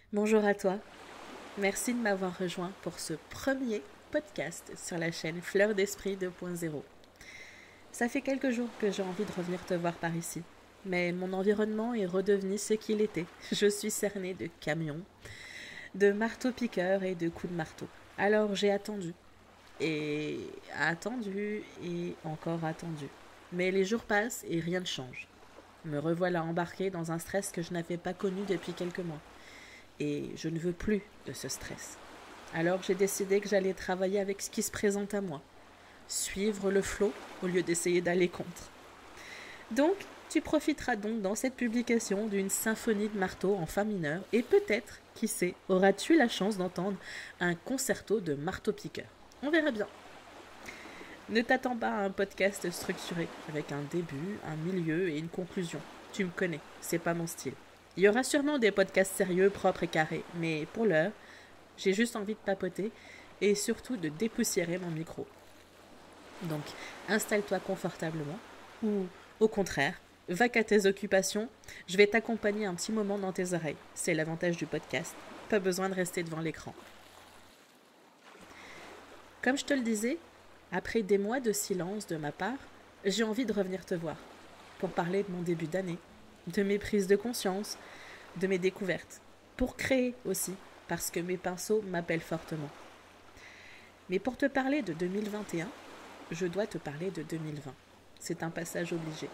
Bonjour à toi, merci de m'avoir rejoint pour ce premier podcast sur la chaîne Fleur d'Esprit 2.0. Ça fait quelques jours que j'ai envie de revenir te voir par ici, mais mon environnement est redevenu ce qu'il était. Je suis cernée de camions, de marteaux-piqueurs et de coups de marteau. Alors j'ai attendu, et encore attendu. Mais les jours passent et rien ne change. Me revoilà embarquée dans un stress que je n'avais pas connu depuis quelques mois. Et je ne veux plus de ce stress. Alors j'ai décidé que j'allais travailler avec ce qui se présente à moi. Suivre le flot au lieu d'essayer d'aller contre. Donc, tu profiteras donc dans cette publication d'une symphonie de marteau en fa mineur et peut-être, qui sait, auras-tu la chance d'entendre un concerto de marteau-piqueur. On verra bien. Ne t'attends pas à un podcast structuré, avec un début, un milieu et une conclusion. Tu me connais, c'est pas mon style. Il y aura sûrement des podcasts sérieux, propres et carrés, mais pour l'heure, j'ai juste envie de papoter et surtout de dépoussiérer mon micro. Donc, installe-toi confortablement ou, au contraire, va qu'à tes occupations, je vais t'accompagner un petit moment dans tes oreilles. C'est l'avantage du podcast, pas besoin de rester devant l'écran. Comme je te le disais, après des mois de silence de ma part, j'ai envie de revenir te voir pour parler de mon début d'année, de mes prises de conscience, de mes découvertes, pour créer aussi, parce que mes pinceaux m'appellent fortement. Mais pour te parler de 2021, je dois te parler de 2020. C'est un passage obligé.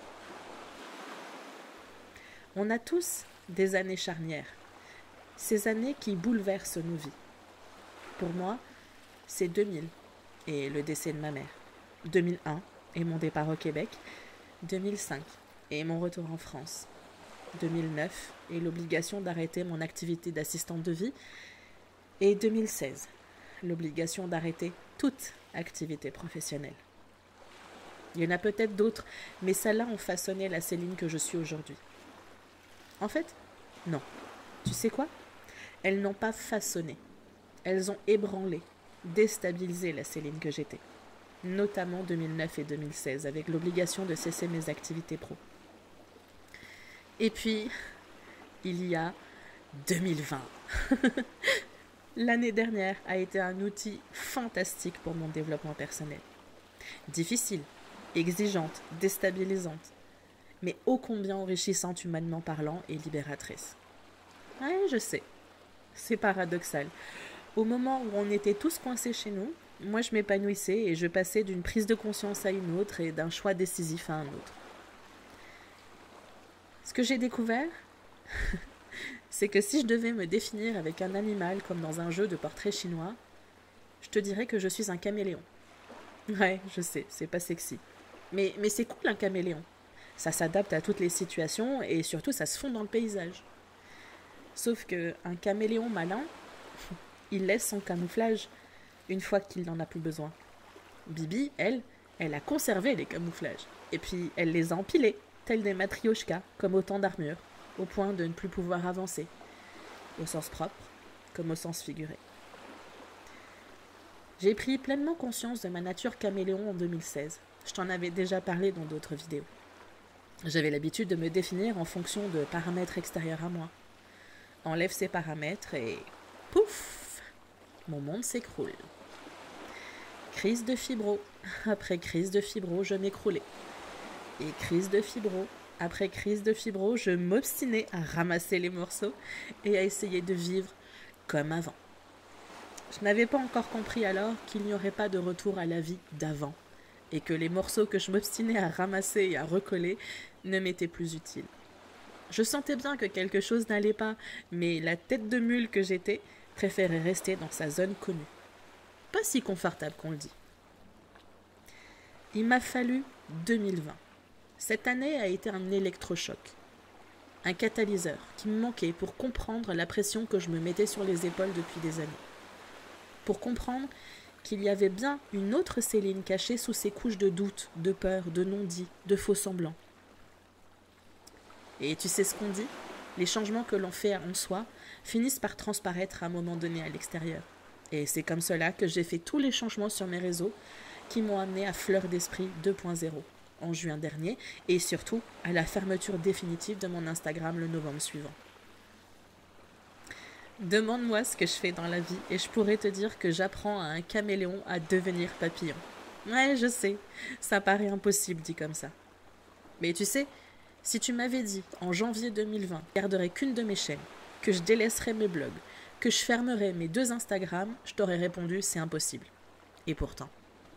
On a tous des années charnières, ces années qui bouleversent nos vies. Pour moi, c'est 2000 et le décès de ma mère, 2001 et mon départ au Québec, 2005 et mon retour en France, 2009 et l'obligation d'arrêter mon activité d'assistante de vie, et 2016, l'obligation d'arrêter toute activité professionnelle. Il y en a peut-être d'autres, mais celles-là ont façonné la Céline que je suis aujourd'hui. En fait, non. Tu sais quoi ? Elles n'ont pas façonné. Elles ont ébranlé, déstabilisé la Céline que j'étais. Notamment 2009 et 2016, avec l'obligation de cesser mes activités pro. Et puis, il y a 2020. L'année dernière a été un outil fantastique pour mon développement personnel. Difficile, exigeante, déstabilisante, mais ô combien enrichissante humainement parlant et libératrice. Ouais, je sais, c'est paradoxal. Au moment où on était tous coincés chez nous, moi je m'épanouissais et je passais d'une prise de conscience à une autre et d'un choix décisif à un autre. Ce que j'ai découvert, c'est que si je devais me définir avec un animal comme dans un jeu de portrait chinois, je te dirais que je suis un caméléon. Ouais, je sais, c'est pas sexy. Mais c'est cool un caméléon. Ça s'adapte à toutes les situations et surtout ça se fond dans le paysage. Sauf qu'un caméléon malin, il laisse son camouflage une fois qu'il n'en a plus besoin. Bibi, elle a conservé les camouflages. Et puis elle les a empilés, tels des matrioshkas, comme autant d'armures, au point de ne plus pouvoir avancer, au sens propre comme au sens figuré. J'ai pris pleinement conscience de ma nature caméléon en 2016. Je t'en avais déjà parlé dans d'autres vidéos. J'avais l'habitude de me définir en fonction de paramètres extérieurs à moi. Enlève ces paramètres et pouf, mon monde s'écroule. Crise de fibro. Après crise de fibro, je m'écroulais. Et crise de fibro. Après crise de fibro, je m'obstinais à ramasser les morceaux et à essayer de vivre comme avant. Je n'avais pas encore compris alors qu'il n'y aurait pas de retour à la vie d'avant et que les morceaux que je m'obstinais à ramasser et à recoller ne m'étaient plus utiles. Je sentais bien que quelque chose n'allait pas, mais la tête de mule que j'étais préférait rester dans sa zone connue. Pas si confortable qu'on le dit. Il m'a fallu 2020. Cette année a été un électrochoc, un catalyseur qui me manquait pour comprendre la pression que je me mettais sur les épaules depuis des années. Pour comprendre qu'il y avait bien une autre Céline cachée sous ces couches de doute, de peur, de non-dit, de faux semblants. Et tu sais ce qu'on dit ? Les changements que l'on fait en soi finissent par transparaître à un moment donné à l'extérieur. Et c'est comme cela que j'ai fait tous les changements sur mes réseaux qui m'ont amené à Fleur d'Esprit 2.0 en juin dernier et surtout à la fermeture définitive de mon Instagram le novembre suivant. Demande-moi ce que je fais dans la vie et je pourrais te dire que j'apprends à un caméléon à devenir papillon. Ouais, je sais, ça paraît impossible dit comme ça. Mais tu sais, si tu m'avais dit en janvier 2020 que je garderais qu'une de mes chaînes, que je délaisserais mes blogs, que je fermerais mes 2 Instagram, je t'aurais répondu c'est impossible. Et pourtant.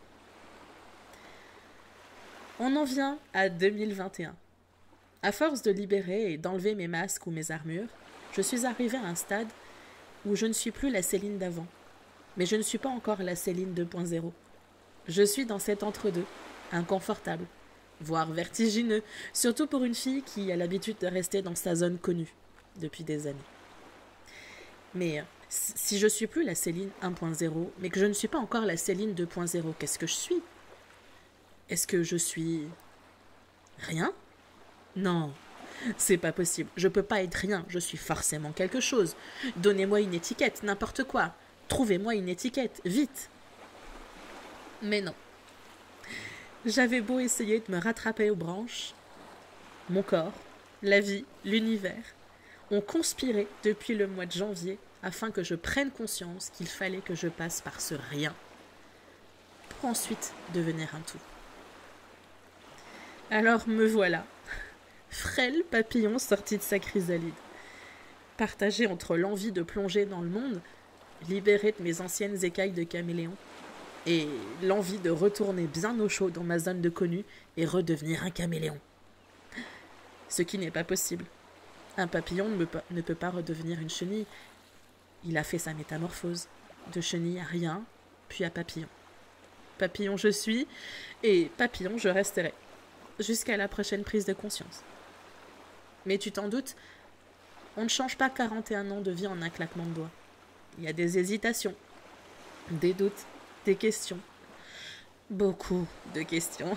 On en vient à 2021. À force de libérer et d'enlever mes masques ou mes armures, je suis arrivée à un stade où je ne suis plus la Céline d'avant. Mais je ne suis pas encore la Céline 2.0. Je suis dans cet entre-deux, inconfortable, voire vertigineux, surtout pour une fille qui a l'habitude de rester dans sa zone connue depuis des années. Mais si je ne suis plus la Céline 1.0, mais que je ne suis pas encore la Céline 2.0, qu'est-ce que je suis? Est-ce que je suis rien? Non, c'est pas possible. Je peux pas être rien, je suis forcément quelque chose. Donnez-moi une étiquette, n'importe quoi. Trouvez-moi une étiquette, vite. Mais non. J'avais beau essayer de me rattraper aux branches, mon corps, la vie, l'univers ont conspiré depuis le mois de janvier afin que je prenne conscience qu'il fallait que je passe par ce rien pour ensuite devenir un tout. Alors me voilà, frêle papillon sorti de sa chrysalide, partagé entre l'envie de plonger dans le monde, libéré de mes anciennes écailles de caméléon, et l'envie de retourner bien au chaud dans ma zone de connu et redevenir un caméléon. Ce qui n'est pas possible. Un papillon ne peut pas redevenir une chenille. Il a fait sa métamorphose, de chenille à rien, puis à papillon. Papillon je suis, et papillon je resterai, jusqu'à la prochaine prise de conscience. Mais tu t'en doutes, on ne change pas 41 ans de vie en un claquement de doigts. Il y a des hésitations, des doutes, des questions. Beaucoup de questions.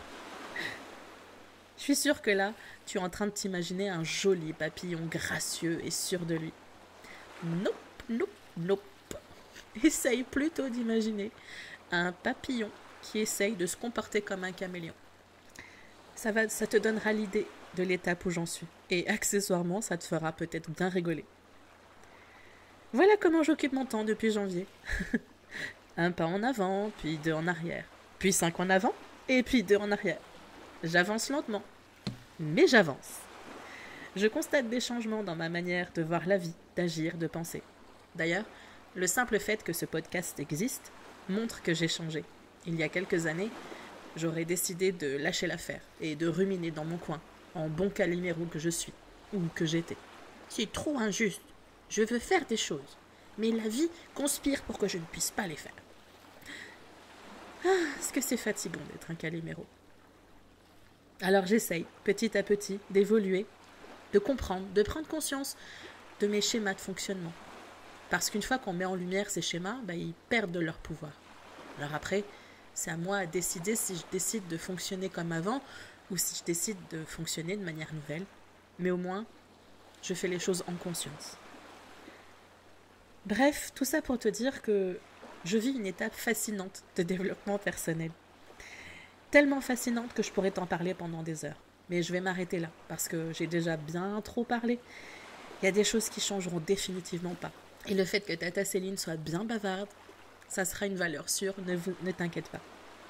Je suis sûre que là, tu es en train de t'imaginer un joli papillon gracieux et sûr de lui. Nope, nope, nope. Essaye plutôt d'imaginer un papillon qui essaye de se comporter comme un caméléon. Ça te donnera l'idée de l'étape où j'en suis. Et accessoirement, ça te fera peut-être bien rigoler. Voilà comment j'occupe mon temps depuis janvier. Un pas en avant, puis 2 en arrière. Puis 5 en avant, et puis 2 en arrière. J'avance lentement, mais j'avance. Je constate des changements dans ma manière de voir la vie, d'agir, de penser. D'ailleurs, le simple fait que ce podcast existe montre que j'ai changé. Il y a quelques années, j'aurais décidé de lâcher l'affaire et de ruminer dans mon coin, en bon caliméro que je suis, ou que j'étais. C'est trop injuste. Je veux faire des choses, mais la vie conspire pour que je ne puisse pas les faire. Ah, est-ce que c'est fatigant d'être un caliméro? Alors j'essaye, petit à petit, d'évoluer, de comprendre, de prendre conscience de mes schémas de fonctionnement. Parce qu'une fois qu'on met en lumière ces schémas, ils perdent de leur pouvoir. Alors après, c'est à moi à décider si je décide de fonctionner comme avant ou si je décide de fonctionner de manière nouvelle. Mais au moins, je fais les choses en conscience. Bref, tout ça pour te dire que je vis une étape fascinante de développement personnel. Tellement fascinante que je pourrais t'en parler pendant des heures. Mais je vais m'arrêter là, parce que j'ai déjà bien trop parlé. Il y a des choses qui changeront définitivement pas. Et le fait que Tata Céline soit bien bavarde, ça sera une valeur sûre, ne t'inquiète pas.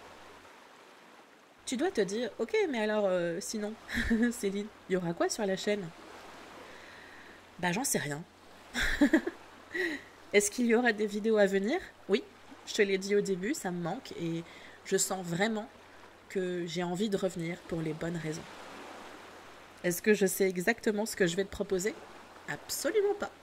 Tu dois te dire, ok, mais alors, sinon, Céline, il y aura quoi sur la chaîne? J'en sais rien. Est-ce qu'il y aura des vidéos à venir? Oui, je te l'ai dit au début, ça me manque et je sens vraiment que j'ai envie de revenir pour les bonnes raisons. Est-ce que je sais exactement ce que je vais te proposer? Absolument pas.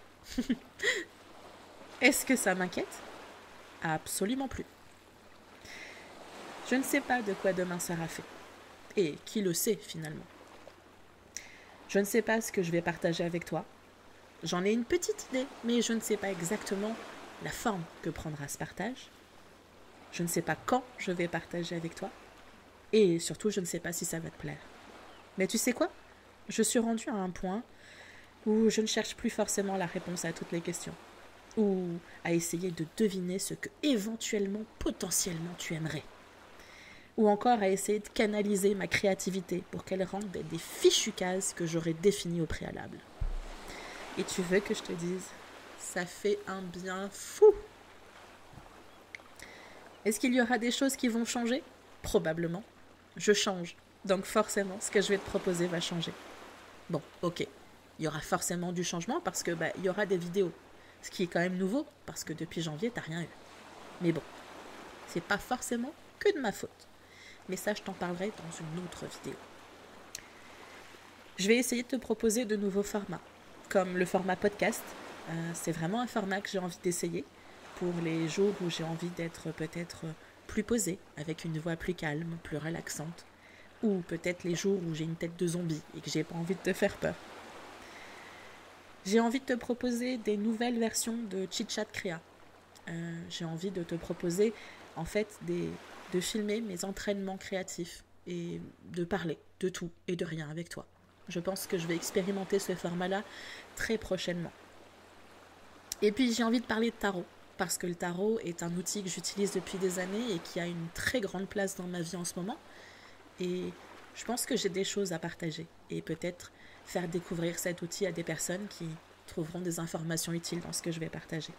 Est-ce que ça m'inquiète? Absolument plus. Je ne sais pas de quoi demain sera fait. Et qui le sait finalement? Je ne sais pas ce que je vais partager avec toi. J'en ai une petite idée, mais je ne sais pas exactement la forme que prendra ce partage. Je ne sais pas quand je vais partager avec toi. Et surtout, je ne sais pas si ça va te plaire. Mais tu sais quoi? Je suis rendue à un point où je ne cherche plus forcément la réponse à toutes les questions. Ou à essayer de deviner ce que éventuellement, potentiellement tu aimerais. Ou encore à essayer de canaliser ma créativité pour qu'elle rende des fichues cases que j'aurais définies au préalable. Et tu veux que je te dise, Ça fait un bien fou. Est-ce qu'il y aura des choses qui vont changer? Probablement. Je change. Donc forcément, ce que je vais te proposer va changer. Bon, ok. Il y aura forcément du changement parce que il y aura des vidéos. Ce qui est quand même nouveau parce que depuis janvier, t'as rien eu. Mais bon, c'est pas forcément que de ma faute. Mais ça, je t'en parlerai dans une autre vidéo. Je vais essayer de te proposer de nouveaux formats, comme le format podcast. C'est vraiment un format que j'ai envie d'essayer pour les jours où j'ai envie d'être peut-être plus posée, avec une voix plus calme, plus relaxante, ou peut-être les jours où j'ai une tête de zombie et que j'ai pas envie de te faire peur. J'ai envie de te proposer des nouvelles versions de Chit Chat Créa. J'ai envie de te proposer en fait de filmer mes entraînements créatifs et de parler de tout et de rien avec toi. Je pense que je vais expérimenter ce format-là très prochainement. Et puis j'ai envie de parler de tarot, parce que le tarot est un outil que j'utilise depuis des années et qui a une très grande place dans ma vie en ce moment. Et je pense que j'ai des choses à partager et peut-être faire découvrir cet outil à des personnes qui trouveront des informations utiles dans ce que je vais partager.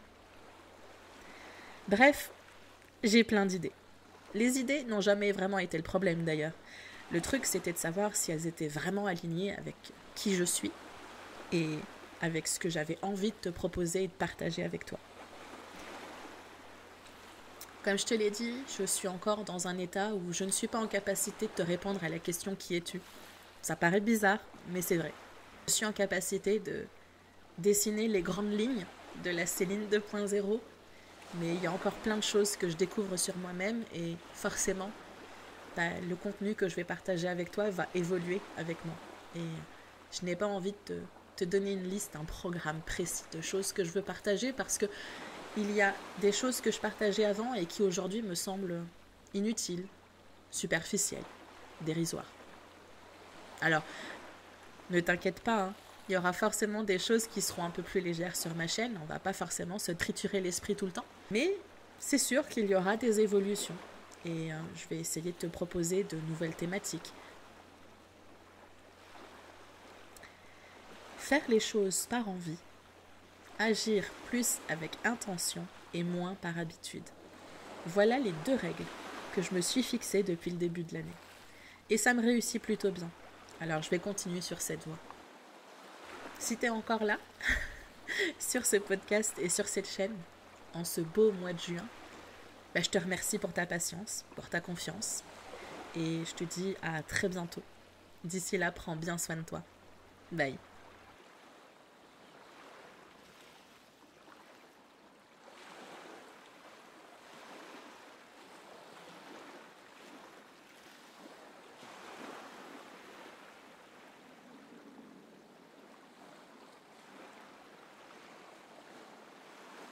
Bref, j'ai plein d'idées. Les idées n'ont jamais vraiment été le problème d'ailleurs. Le truc, c'était de savoir si elles étaient vraiment alignées avec qui je suis et avec ce que j'avais envie de te proposer et de partager avec toi. Comme je te l'ai dit, je suis encore dans un état où je ne suis pas en capacité de te répondre à la question « Qui es-tu ?» Ça paraît bizarre, mais c'est vrai. Je suis en capacité de dessiner les grandes lignes de la Céline 2.0, mais il y a encore plein de choses que je découvre sur moi-même et forcément, le contenu que je vais partager avec toi va évoluer avec moi. Et je n'ai pas envie de te donner une liste, un programme précis de choses que je veux partager parce que il y a des choses que je partageais avant et qui aujourd'hui me semblent inutiles, superficielles, dérisoires. Alors, ne t'inquiète pas, hein, il y aura forcément des choses qui seront un peu plus légères sur ma chaîne, on ne va pas forcément se triturer l'esprit tout le temps, mais c'est sûr qu'il y aura des évolutions et je vais essayer de te proposer de nouvelles thématiques. Faire les choses par envie, agir plus avec intention et moins par habitude. Voilà les 2 règles que je me suis fixées depuis le début de l'année. Et ça me réussit plutôt bien. Alors je vais continuer sur cette voie. Si tu es encore là, sur ce podcast et sur cette chaîne, en ce beau mois de juin, je te remercie pour ta patience, pour ta confiance. Et je te dis à très bientôt. D'ici là, prends bien soin de toi. Bye.